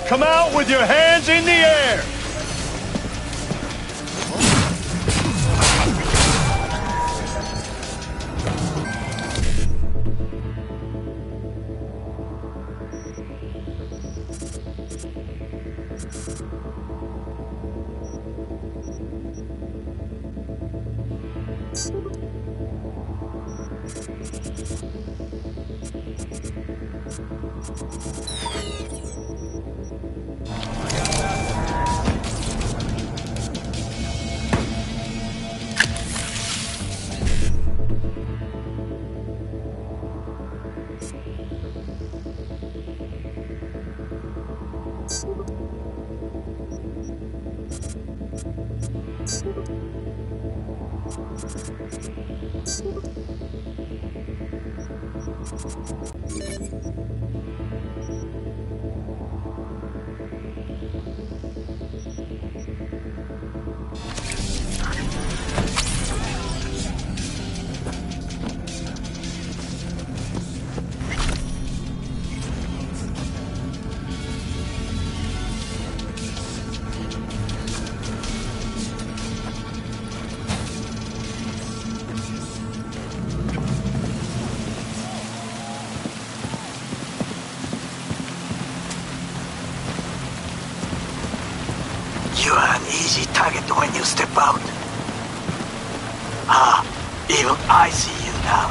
Come out with your hands in the air! Easy target when you step out. Ah, even I see you now.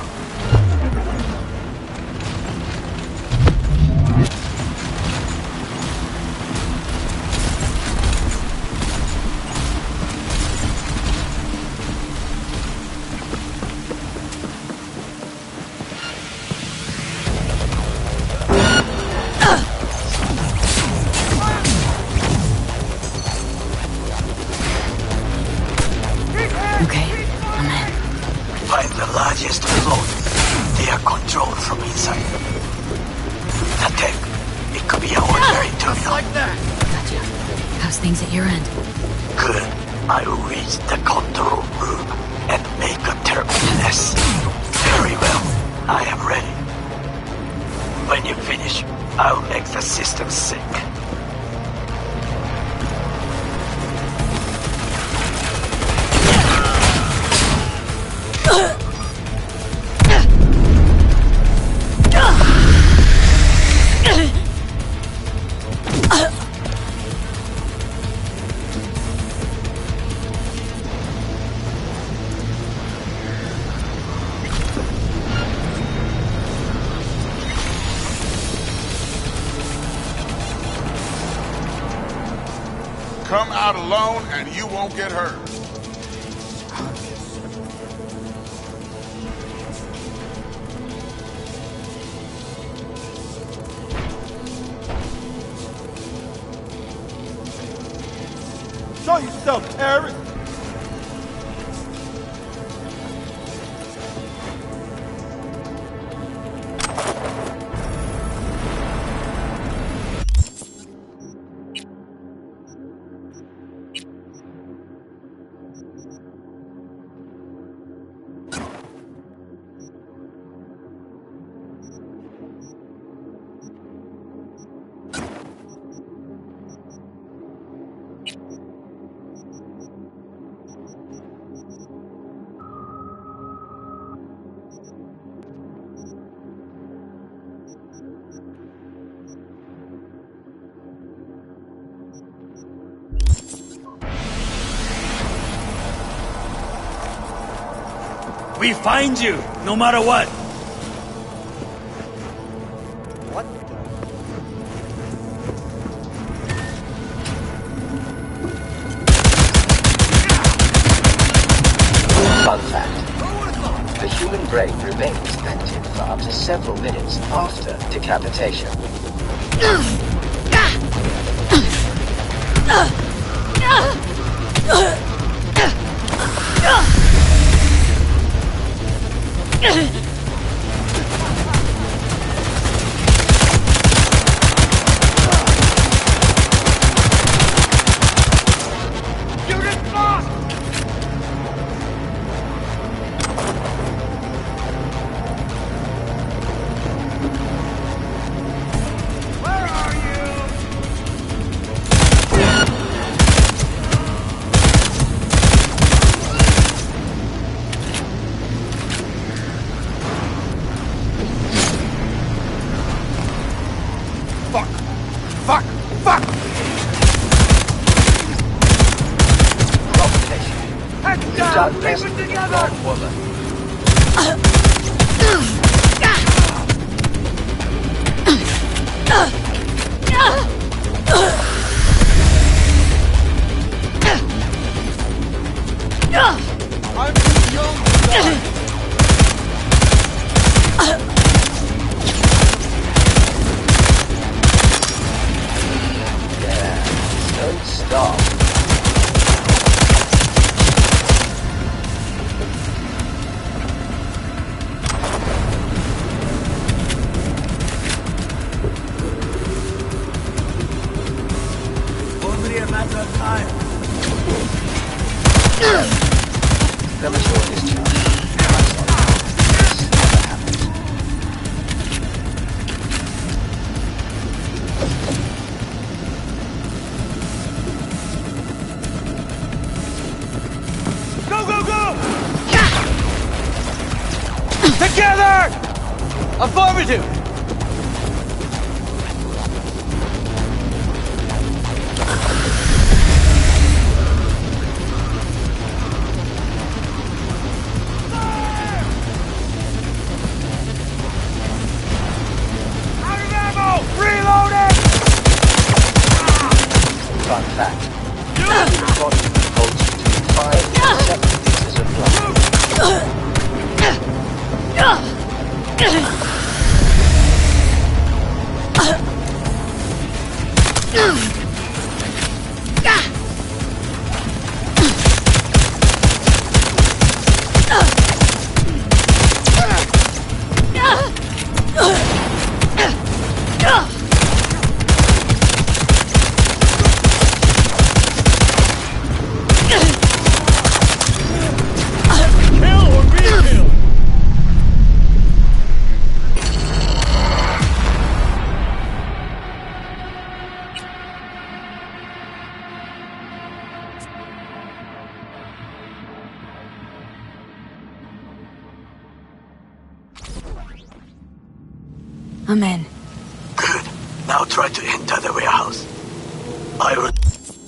Things at your end. Good. I will reach the control room and make a terrible mess. Very well. I am ready. When you finish, I'll make the system sick. Come out alone and you won't get hurt. Show yourself, terrorist! We find you, no matter what. What Fun fact. The human brain remains active for up to several minutes after decapitation. woman. I'm too young to die. Yeah, don't stop. Only a matter of time. Premature discharge. This never happened. Go, go, go! Together! Affirmative! Out of ammo! Reloading! Fun fact. The body holds between 5 and 7 liters of blood. Kill or be killed! Amen. Good. Now try to enter the warehouse. I will...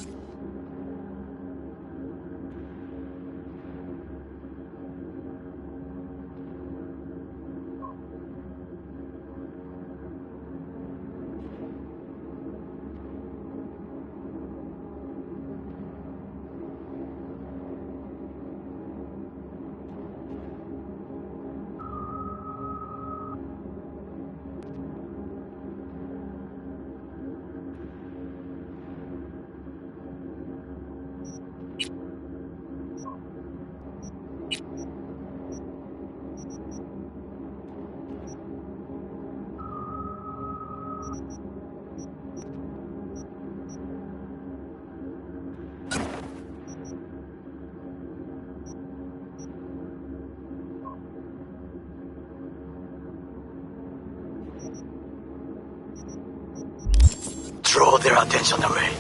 Draw their attention away.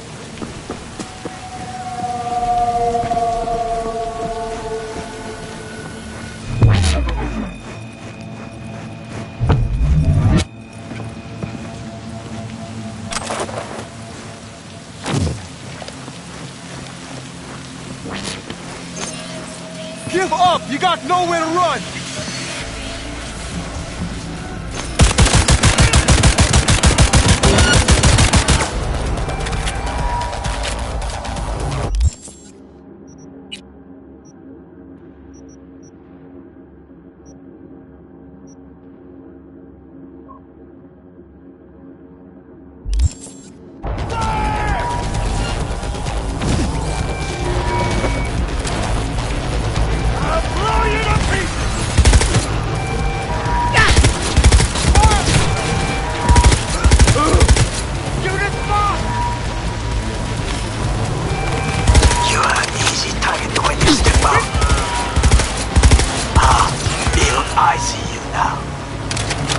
Give up! You got nowhere to run! I see you now.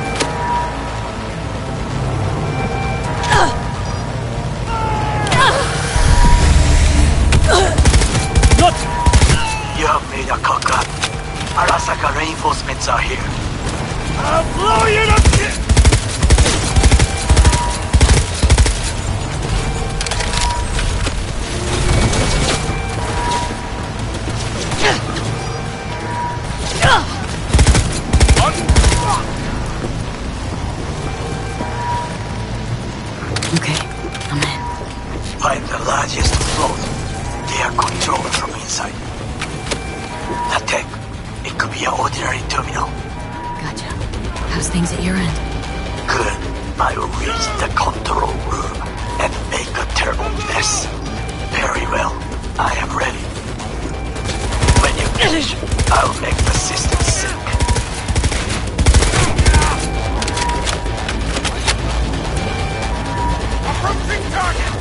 Not! You have made a cock up. Arasaka reinforcements are here. I'll blow you to shit! terminal. Gotcha. How's things at your end? Good. I will reach the control room and make a terrible mess. Very well. I am ready. When you finish, I'll make the system sick. Approaching target!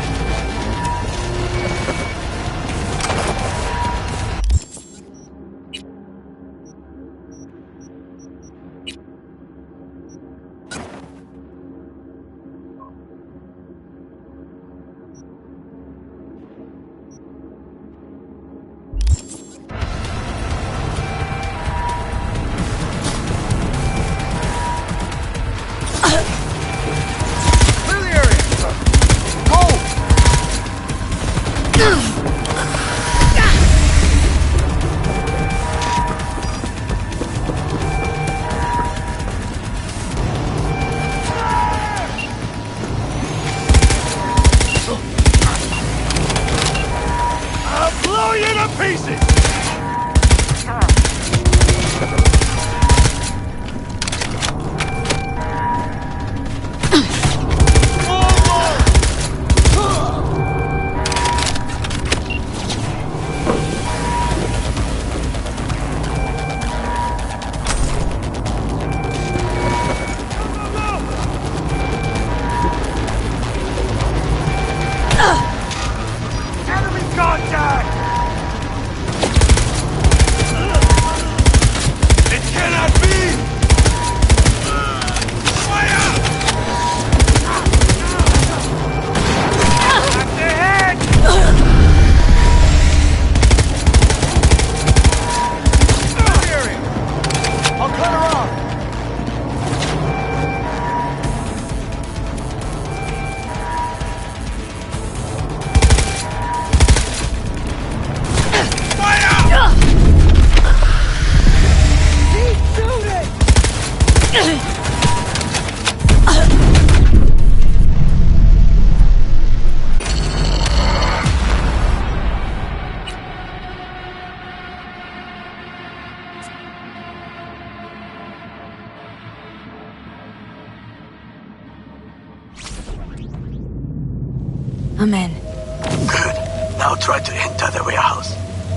I'm in. Good. Now try to enter the warehouse.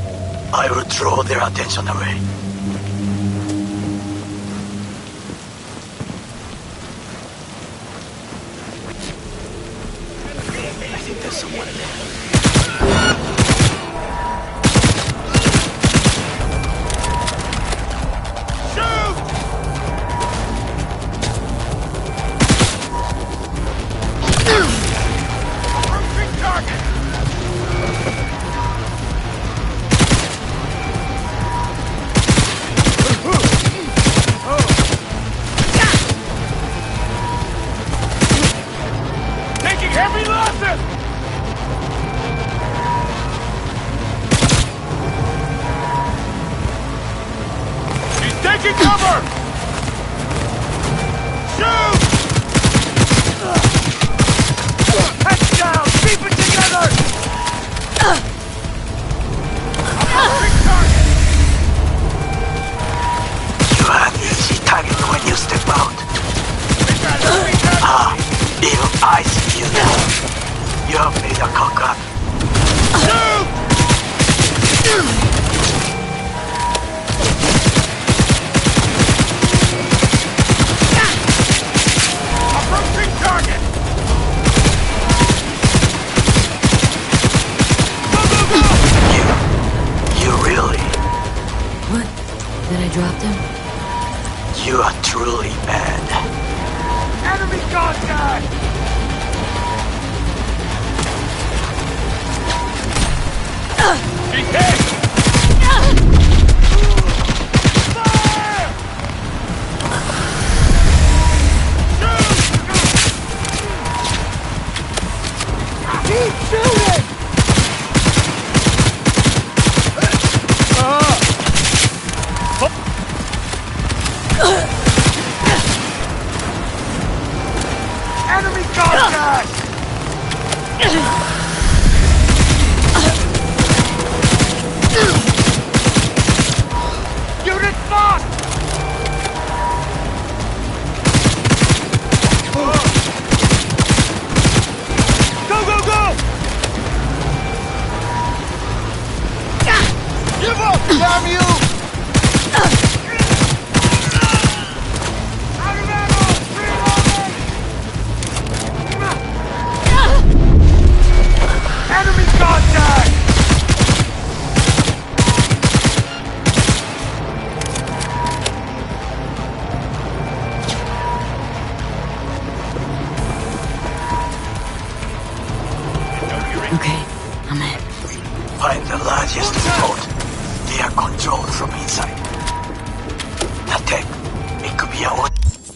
I will draw their attention away. I think there's someone in there. Taking cover! Shoot! Heads down! Keep it together! Big target! You are an easy target when you step out. Even I see you now. You have made a cock up. Approaching target! Go, go, go! You really? What? That I dropped him? You are truly mad. Enemy contact! She's hit! Fire! Shoot! Keep shooting! Enemy contact! Unit lost! attack. It could be our...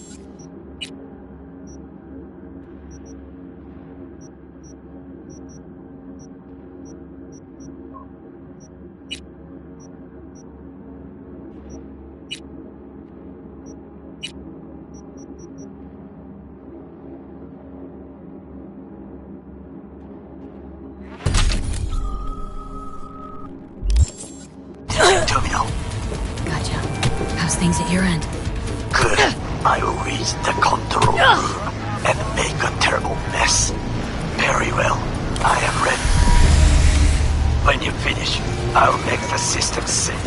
terminal. Gotcha. How's things at your end? Good. I will reach the control room and make a terrible mess. Very well. I am ready. When you finish, I'll make the system sync.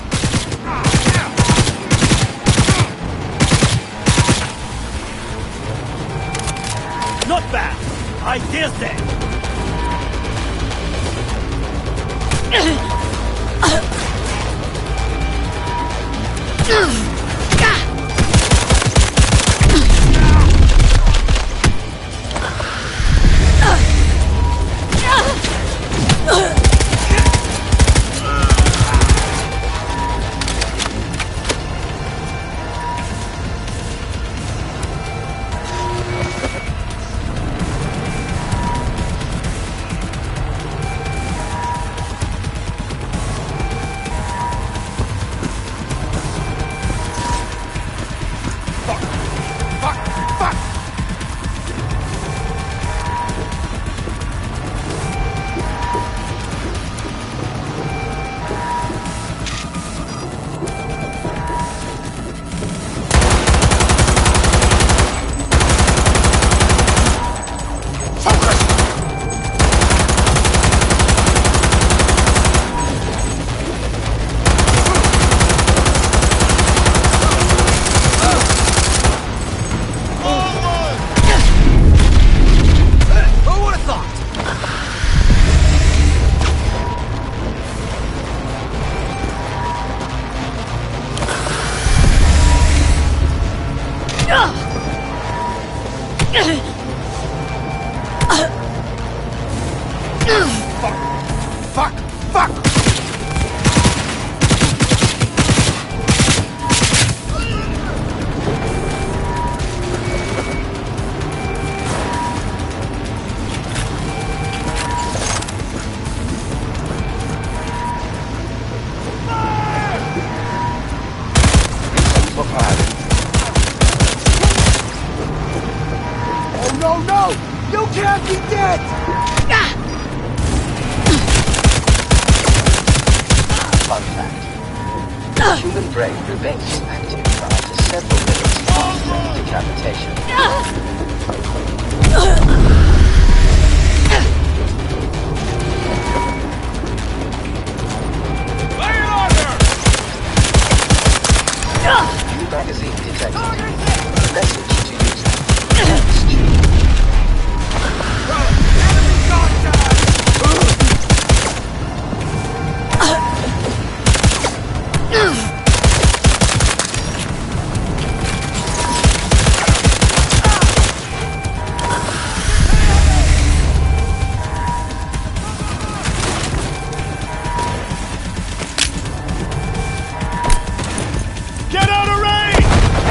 Not bad. I dare say. Fun fact. The human brain remains active for up to several minutes after decapitation. New magazine detected. Message to user. Text. Get out of range!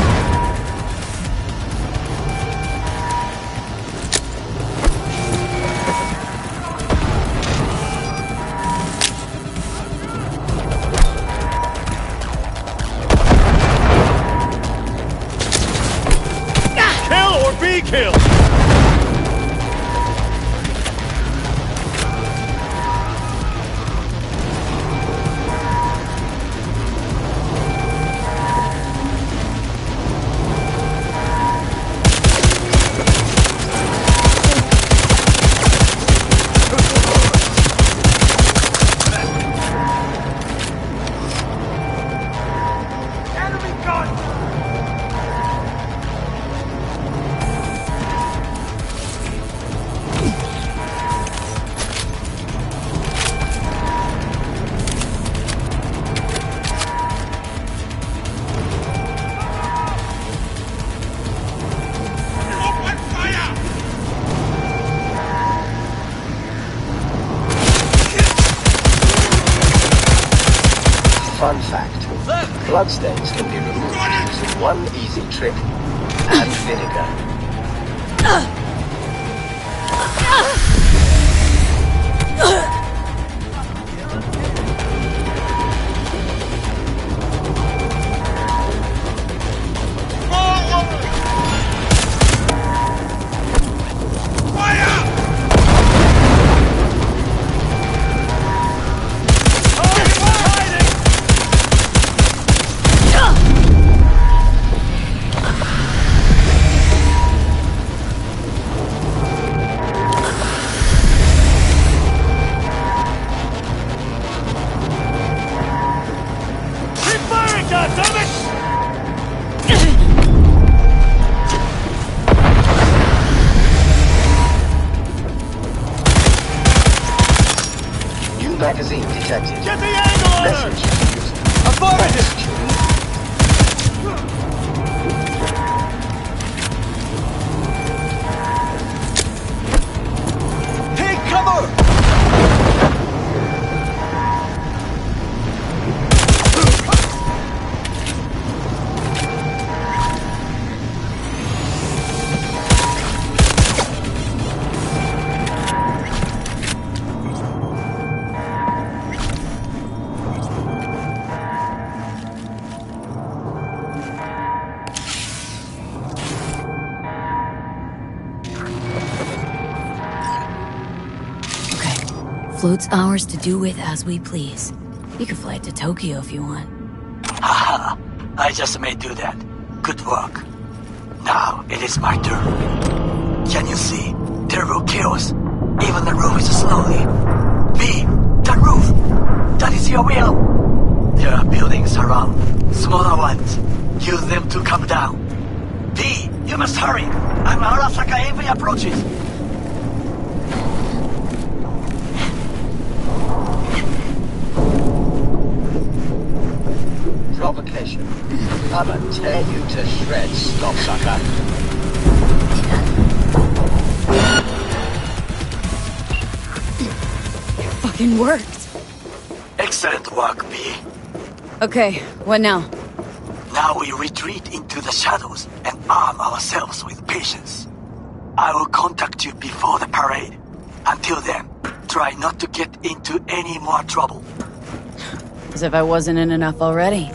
Kill or be killed! Fun fact. Bloodstains can be removed to one easy trick. Add vinegar. Magazine detected. Get the angle on her! Message. Affirmative! Take cover! Float's ours to do with as we please. You can fly it to Tokyo if you want. Haha, I just may do that. Good work. Now it is my turn. Can you see? Terrible chaos. Even the roof is slowly. B, that roof! That is your will! There are buildings around. Smaller ones. Use them to come down. B, you must hurry. I'm Arasaka Envy approaches. Provocation. I'ma tear you to shreds, Snobsucker. Fucking worked. Excellent work, B. Okay, what now? Now we retreat into the shadows and arm ourselves with patience. I will contact you before the parade. Until then, try not to get into any more trouble. As if I wasn't in enough already.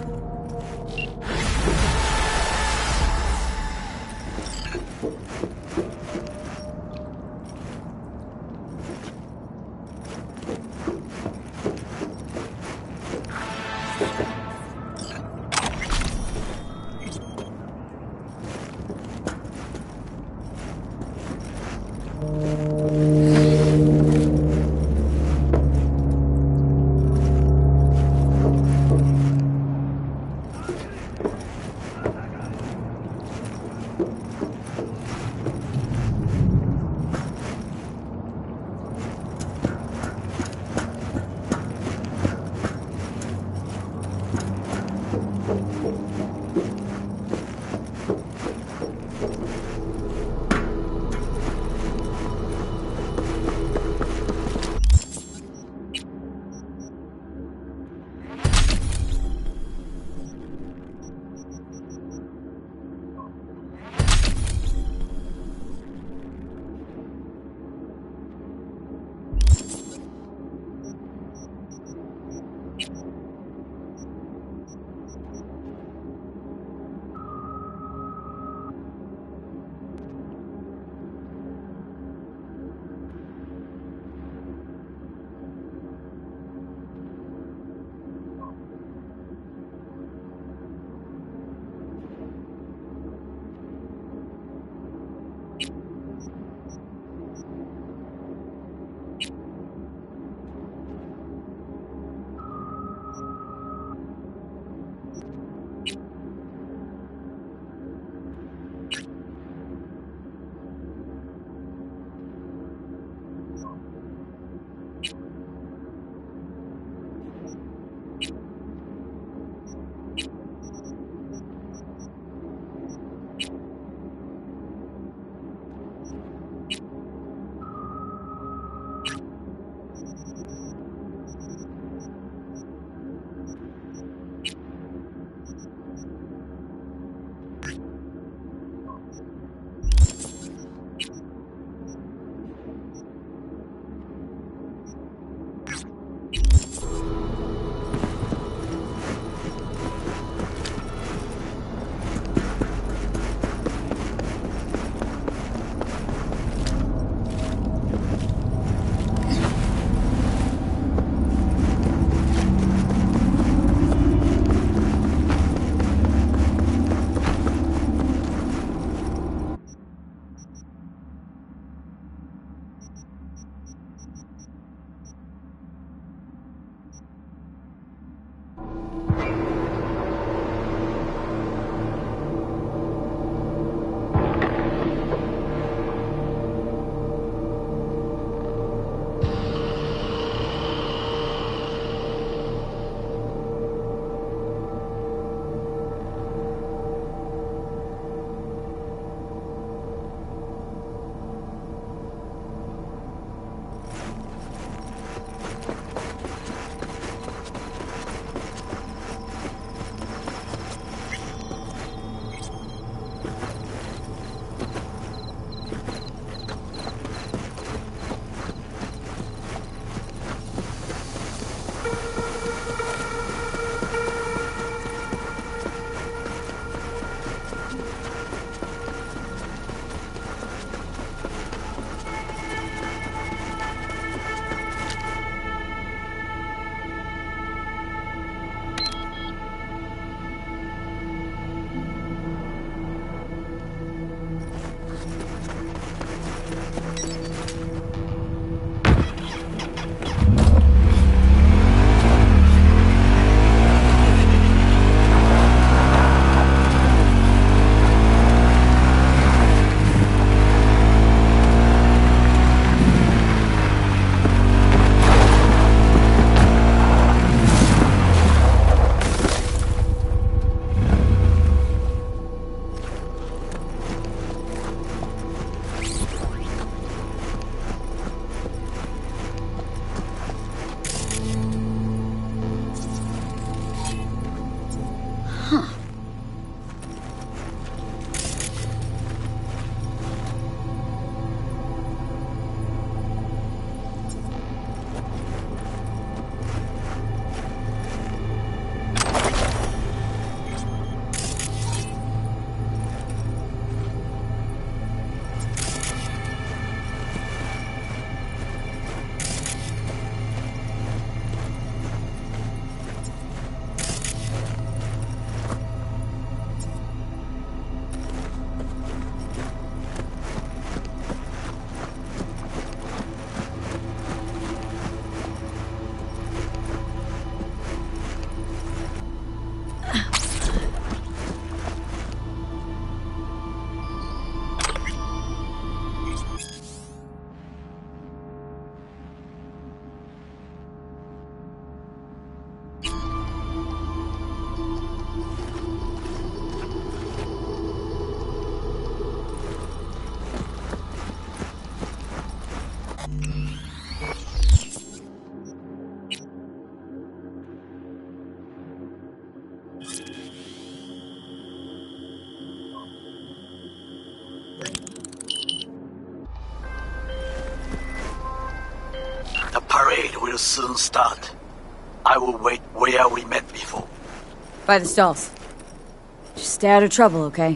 raid will soon start. I will wait where we met before. By the stalls. Just stay out of trouble, okay?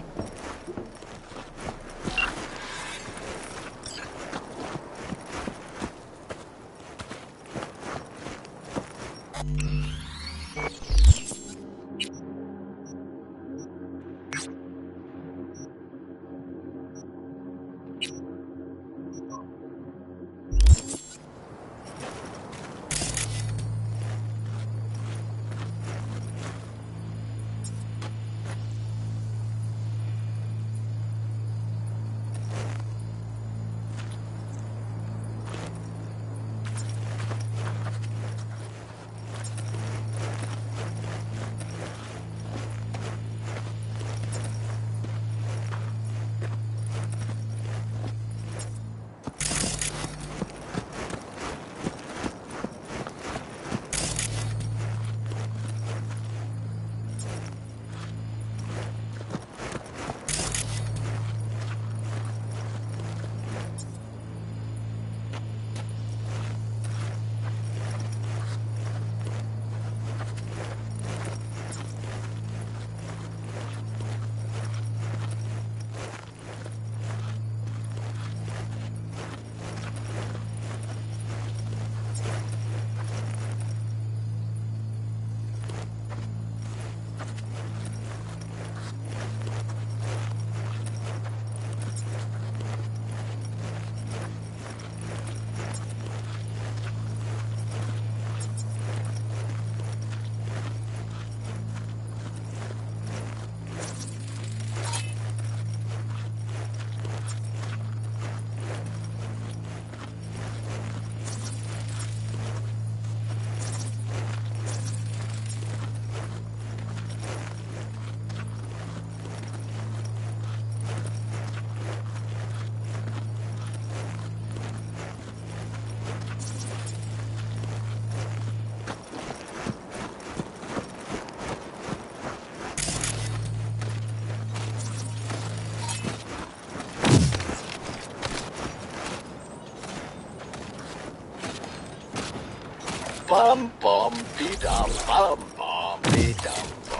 Bum bum be dum bum bum be dum bum.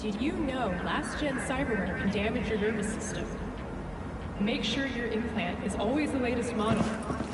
Did you know last-gen cyberware can damage your nervous system? Make sure your implant is always the latest model.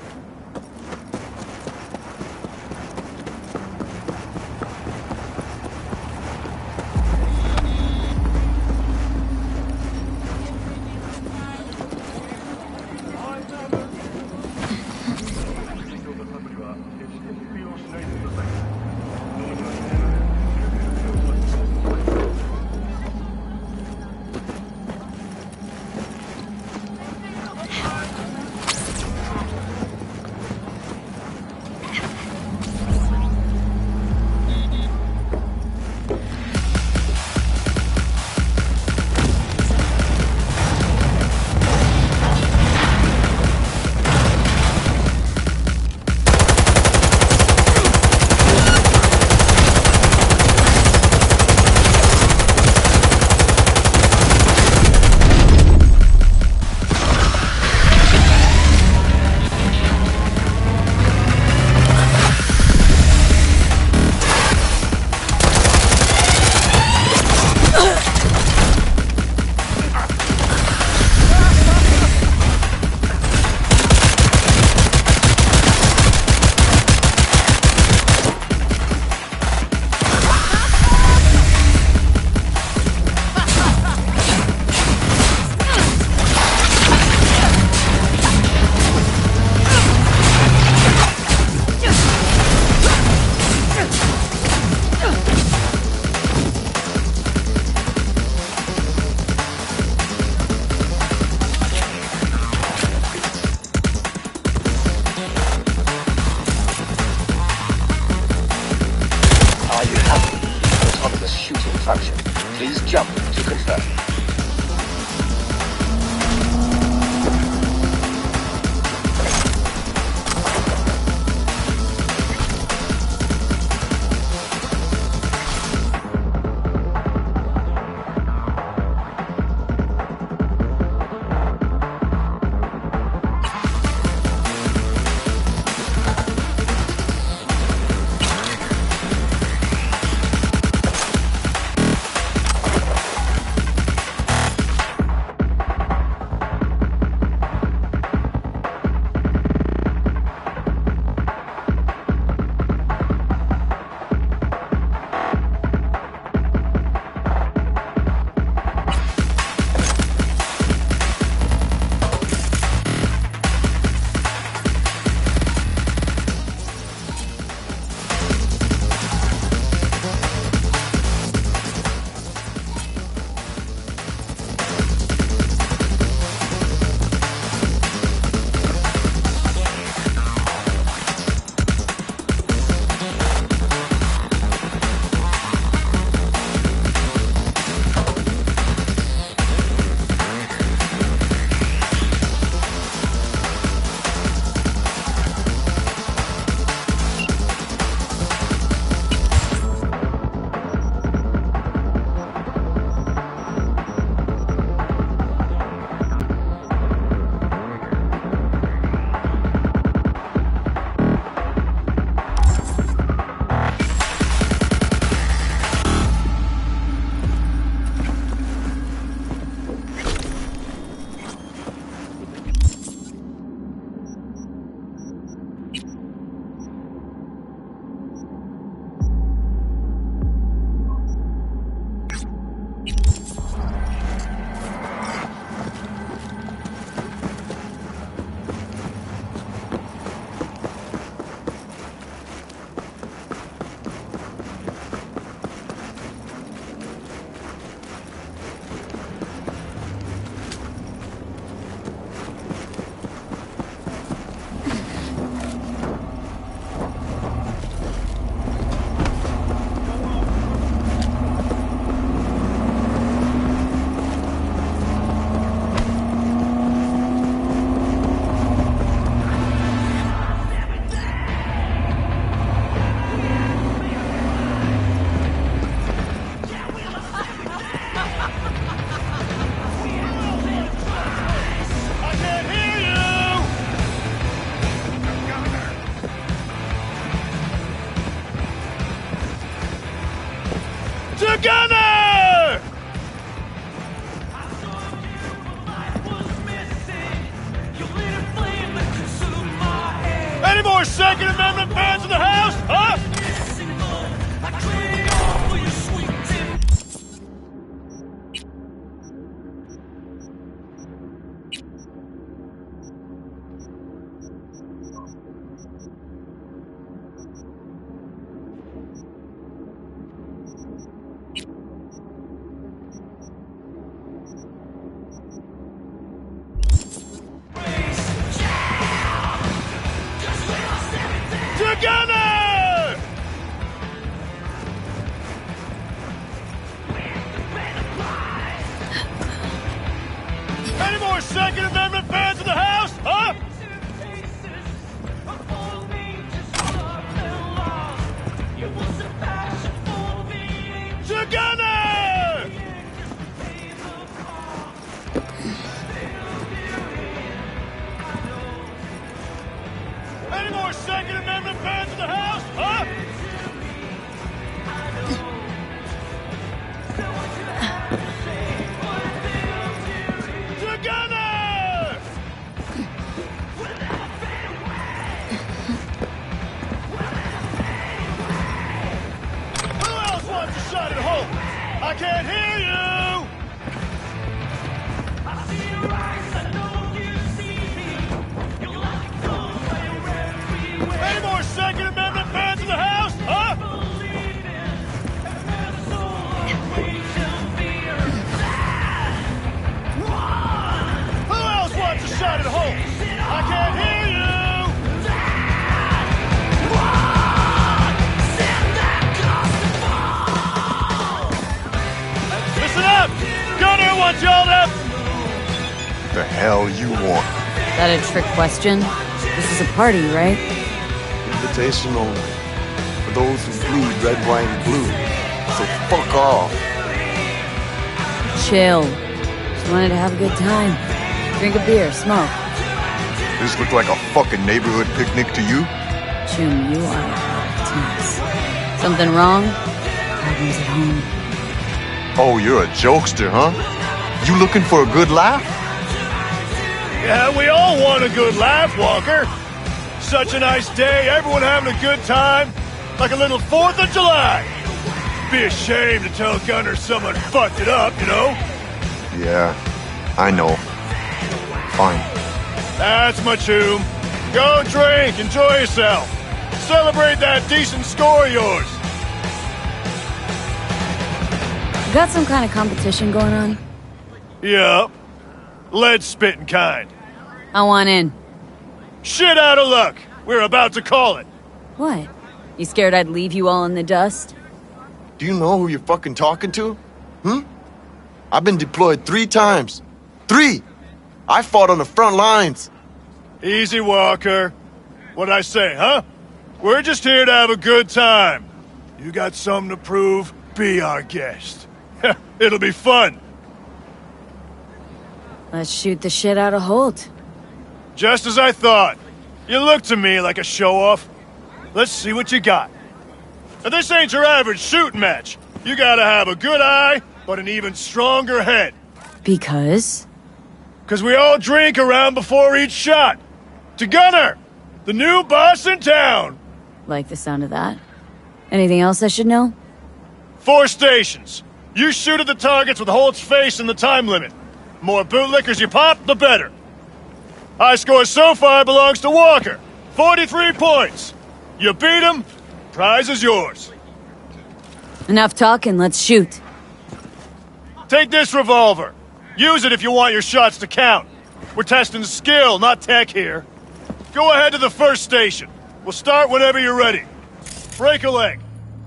Please jump to confirm. Amendment fans in the house, huh? Together! Any more Second Amendment fans in the house, huh? Together! Any more Second Amendment fans in the house, huh? Together! Who else wants a shot at home? I can't hear you! Any more Second Amendment fans in the house, huh? Who else wants a shot at home? I can't hear you! Listen up! Gunner wants y'all to... The hell you want? Is that a trick question? This is a party, right? Invitation only. For those who bleed red, white, and blue. So fuck off. Chill. Just wanted to have a good time. Drink a beer, smoke. This look like a fucking neighborhood picnic to you? Jim, you are tense. Something wrong? Problems at home. Oh, you're a jokester, huh? You looking for a good laugh? Yeah, we all want a good laugh, Walker. Such a nice day, everyone having a good time. Like a little 4th of July. Be a shame to tell Gunner someone fucked it up, you know? Yeah, I know. Fine. That's my tune. Go drink, enjoy yourself. Celebrate that decent score of yours. You got some kind of competition going on? Yup. Lead spitting kind. I want in. Shit out of luck. We're about to call it. What? You scared I'd leave you all in the dust? Do you know who you're fucking talking to? I've been deployed 3 times. 3! I fought on the front lines. Easy, Walker. What'd I say, huh? We're just here to have a good time. You got something to prove? Be our guest. It'll be fun. Let's shoot the shit out of Holt. Just as I thought. You look to me like a show-off. Let's see what you got. Now, this ain't your average shooting match. You gotta have a good eye, but an even stronger head. Because? 'Cause we all drink around before each shot. To Gunner, the new boss in town. Like the sound of that. Anything else I should know? 4 stations. You shoot at the targets with Holt's face in the time limit. More bootlickers you pop, the better. High score so far belongs to Walker. 43 points. You beat him, prize is yours. Enough talking, let's shoot. Take this revolver. Use it if you want your shots to count. We're testing skill, not tech here. Go ahead to the first station. We'll start whenever you're ready. Break a leg.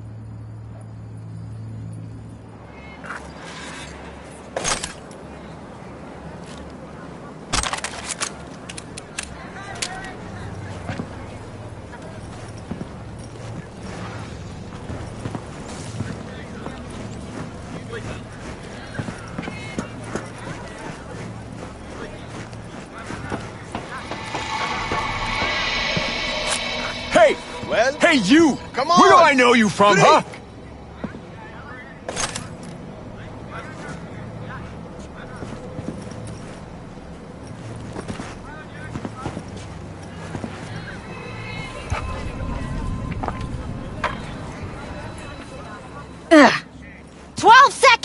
Hey! Well? Hey, you! Come Where do on! I know you from, huh?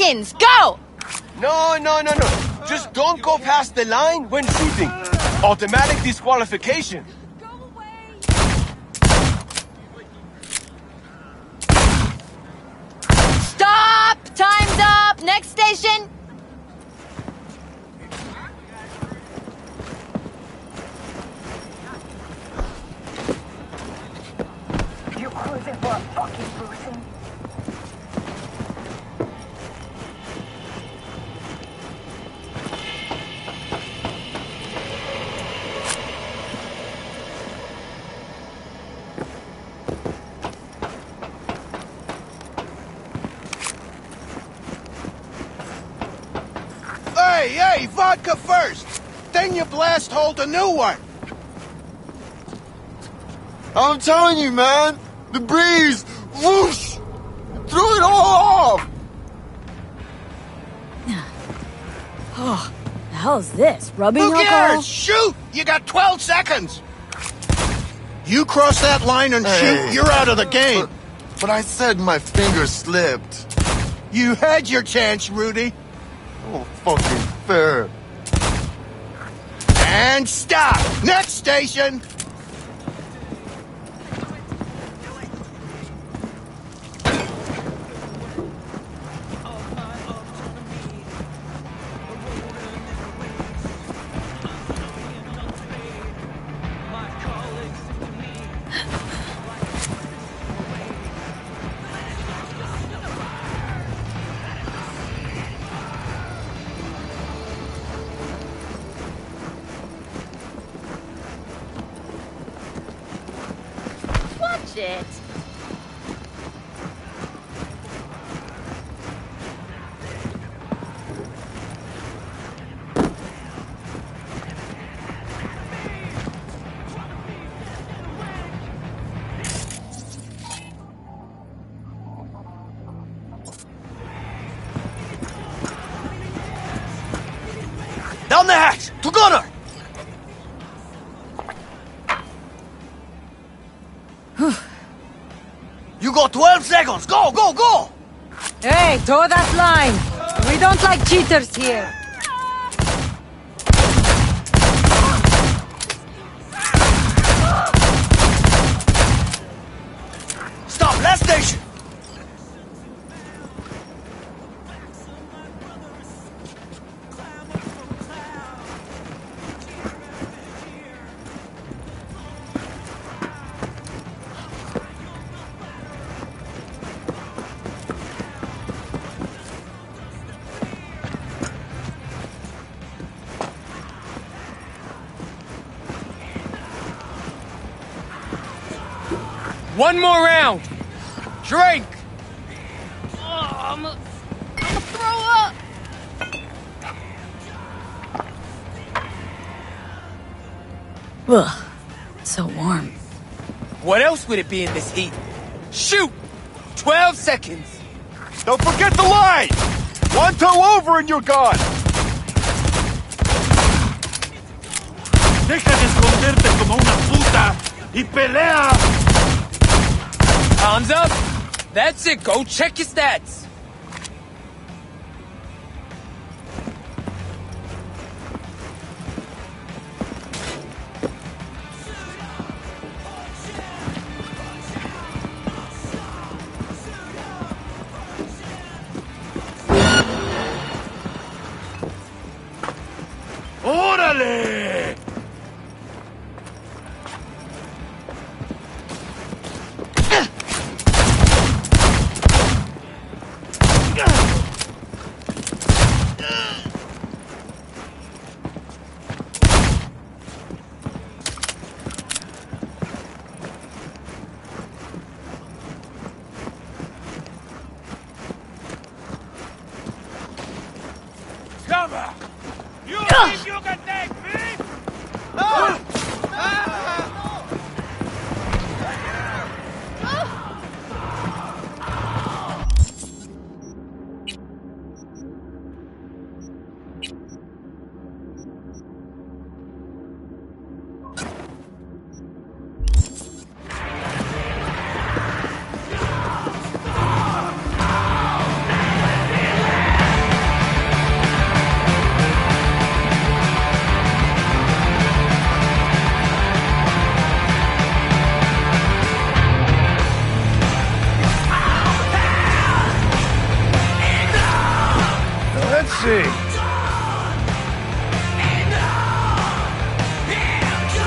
seconds! Go! No. Just don't go past the line when shooting. Automatic disqualification. Stop! Time's up! Next station! You cruising for a fucking bruising? Hey, vodka first! Then you blast hold a new one! I'm telling you, man! The breeze! Whoosh! Threw it all off! Oh, the hell is this? Rubbing Who alcohol? cares? Shoot! You got 12 seconds! You cross that line and shoot, you're out of the game! But I said my finger slipped. You had your chance, Rudy. Oh, fucking fair. And stop! Next station! Shit. Down the hatch! To gunner! You got 12 seconds! Go! Hey, toe that line! We don't like cheaters here. Stop! Last station! One more round! Drink! I'm gonna throw up! Ugh, so warm. What else would it be in this heat? Shoot! 12 seconds! Don't forget the line! One toe over and you're gone! Deja de esconderte como una puta y pelea! Arms up! That's it, go check your stats! ¡Órale! Cover! You think you can take me?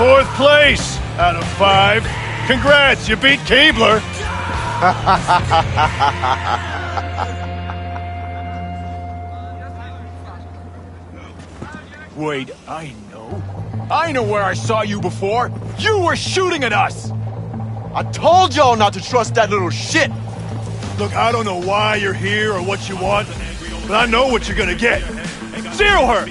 4th place out of 5. Congrats, you beat Keebler. Wait, I know. I know where I saw you before. You were shooting at us. I told y'all not to trust that little shit. Look, I don't know why you're here or what you want, but I know what you're gonna get. Zero her!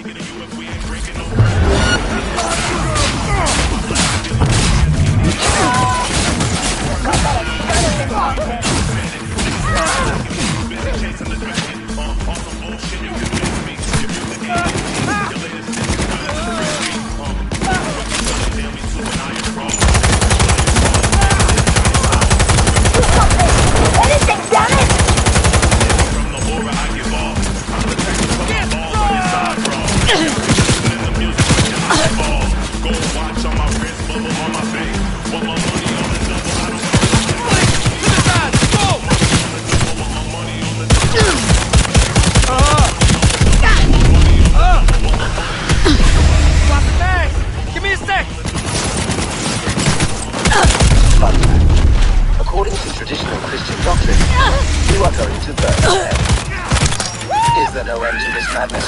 According to traditional Christian doctrine, you are going to burn in hell. Is there no end to this madness?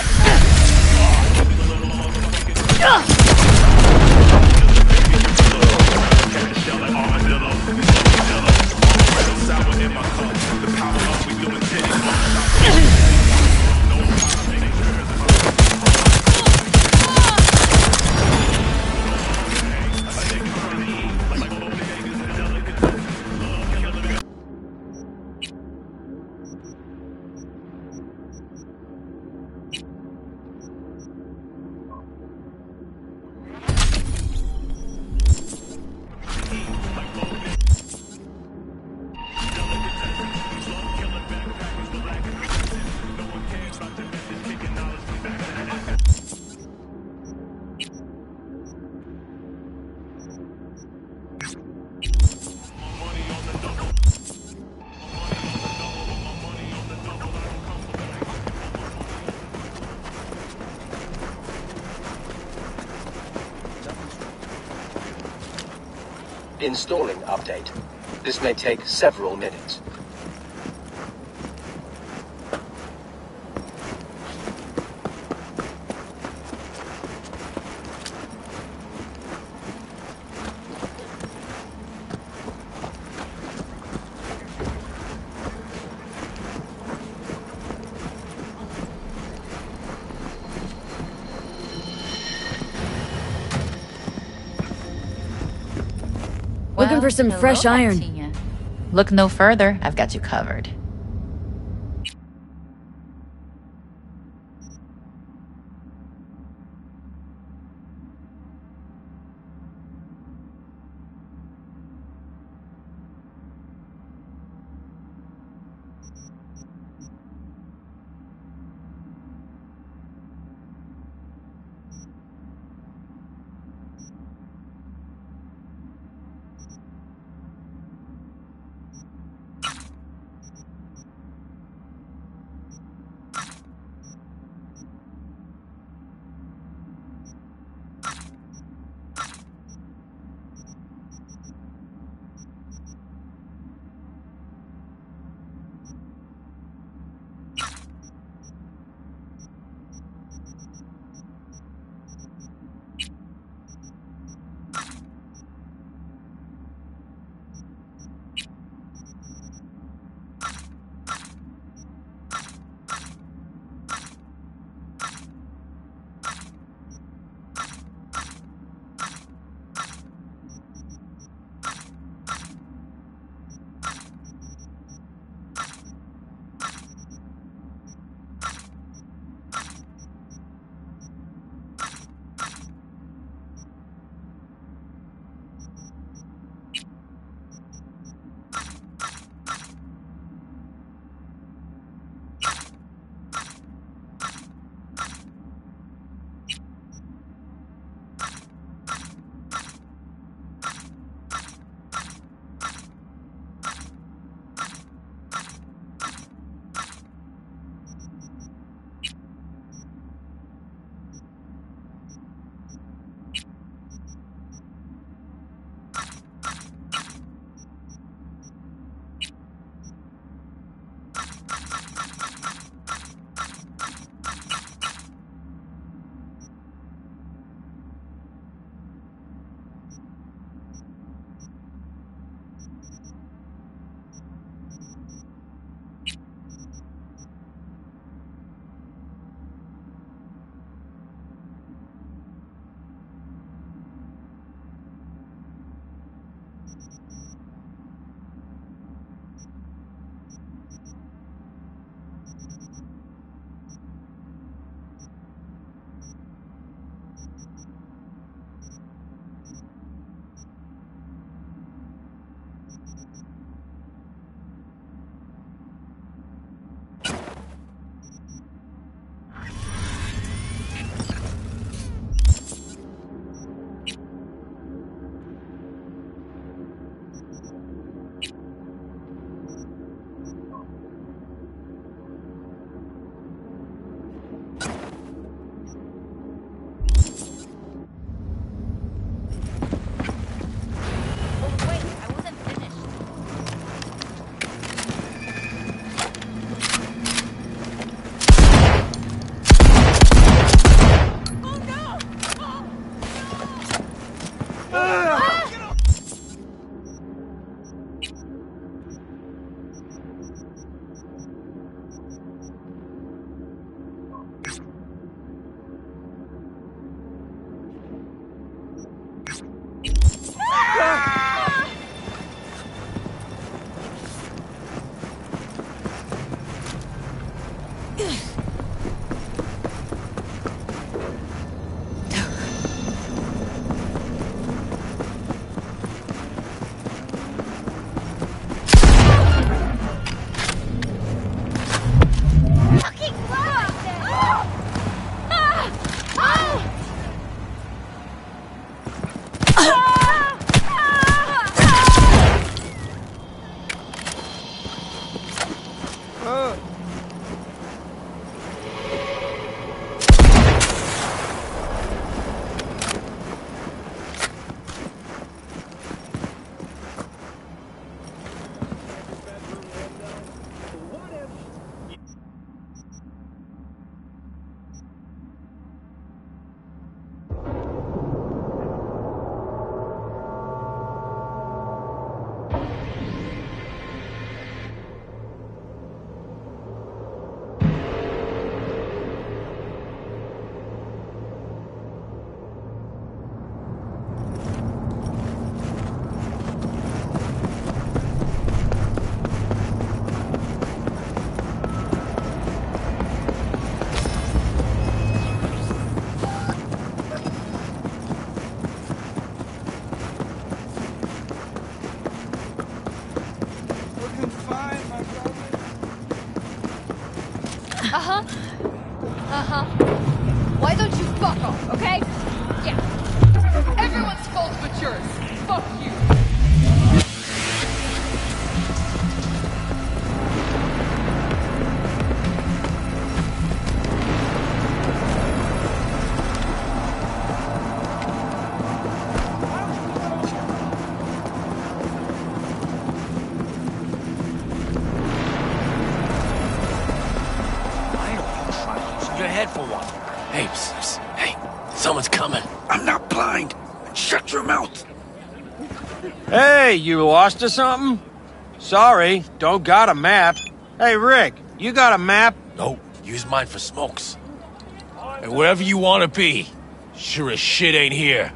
Installing update. This may take several minutes. Looking for some fresh iron. Tina. Look no further. I've got you covered. Why don't you fuck off, okay? Yeah. Everyone's fault but yours. Fuck you. Someone's coming. I'm not blind. Shut your mouth. Hey, you lost or something? Sorry, don't got a map. Hey, Rick, you got a map? No, use mine for smokes. And wherever you want to be, sure as shit ain't here.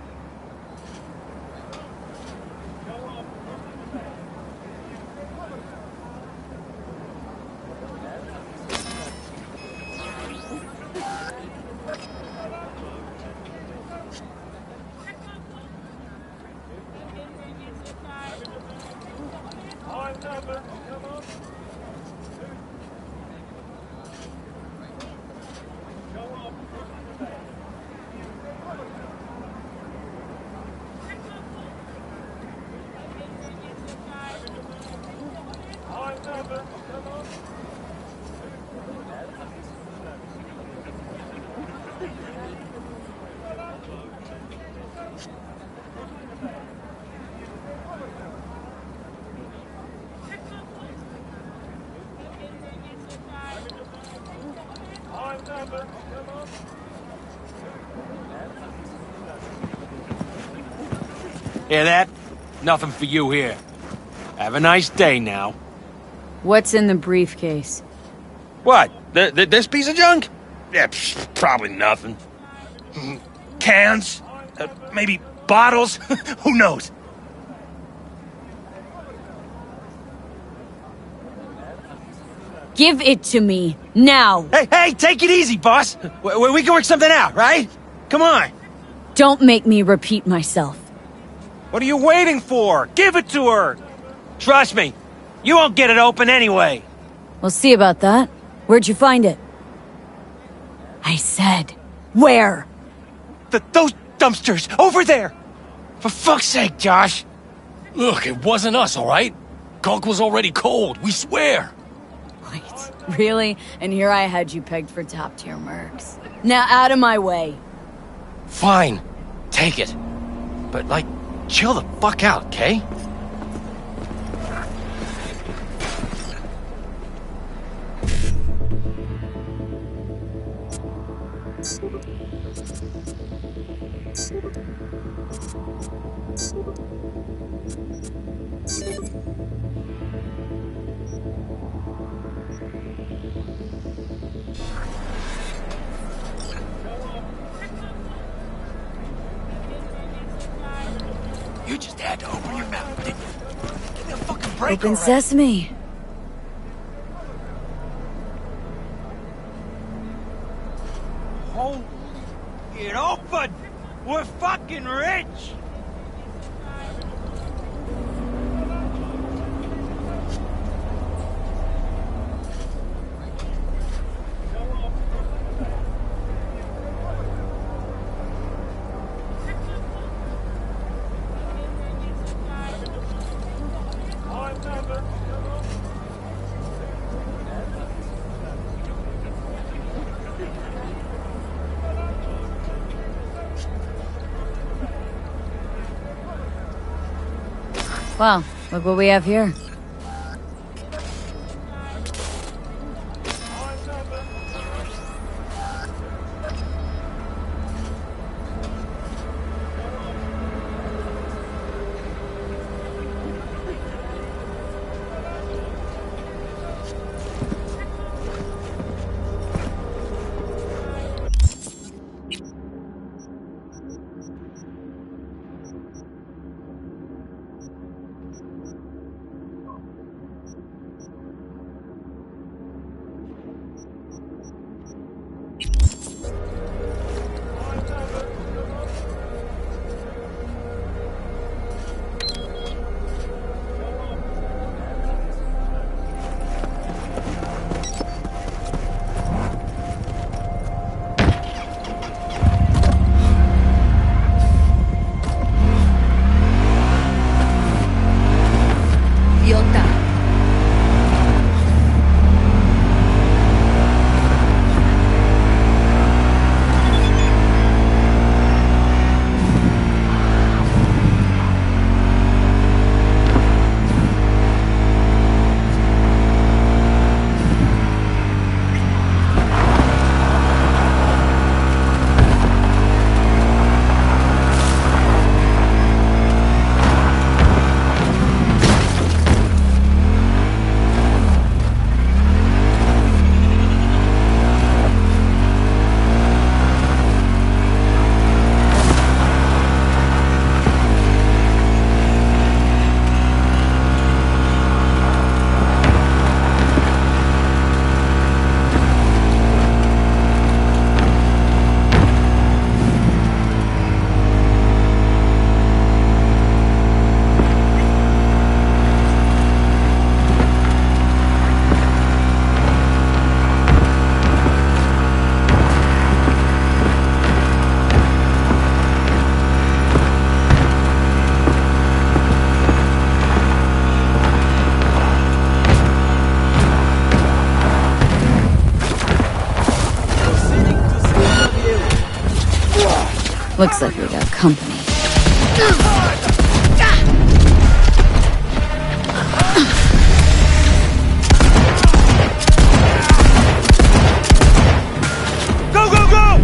Hear that? Nothing for you here. Have a nice day now. What's in the briefcase? What? This piece of junk? Yeah, probably nothing. Cans? Maybe bottles? Who knows? Give it to me, now! Hey, take it easy, boss! We can work something out, right? Come on! Don't make me repeat myself. What are you waiting for? Give it to her! Trust me, you won't get it open anyway. We'll see about that. Where'd you find it? I said, where? Those dumpsters, over there! For fuck's sake, Josh! Look, it wasn't us, all right? Gunk was already cold, we swear! Wait, really? And here I had you pegged for top-tier mercs. Now out of my way. Fine, take it. But, like, chill the fuck out, okay? You just had to open your mouth, didn't you? Give me a fucking break. Open sesame. Holy, it opened! We're fucking rich! Well, look what we have here. Looks like we got company. Go, go, go!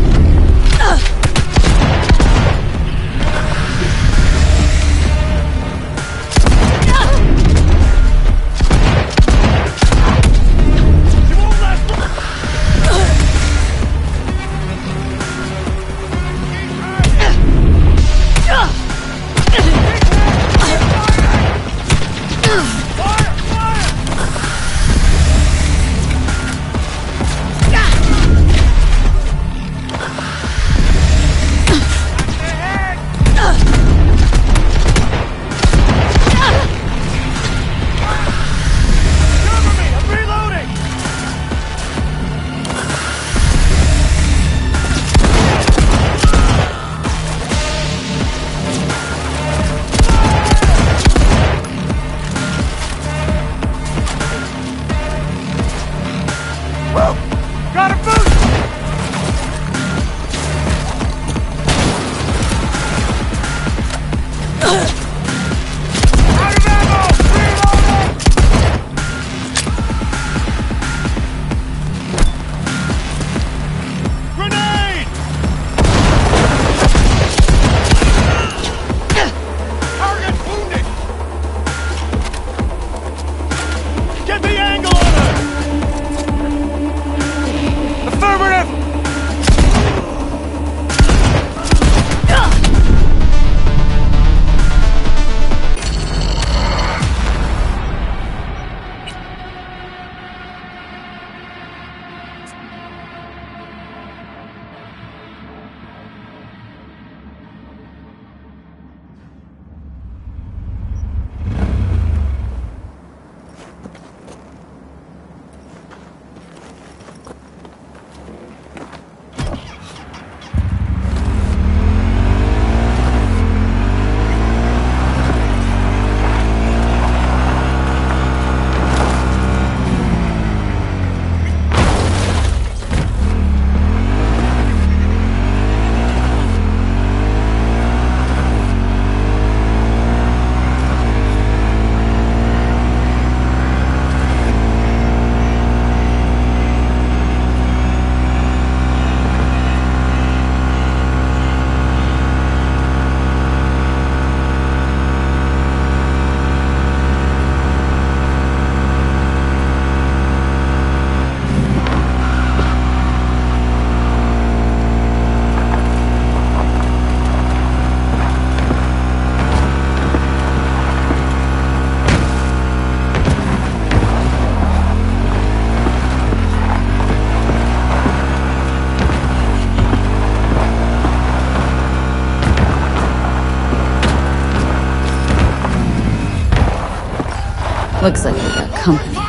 Looks like we got company.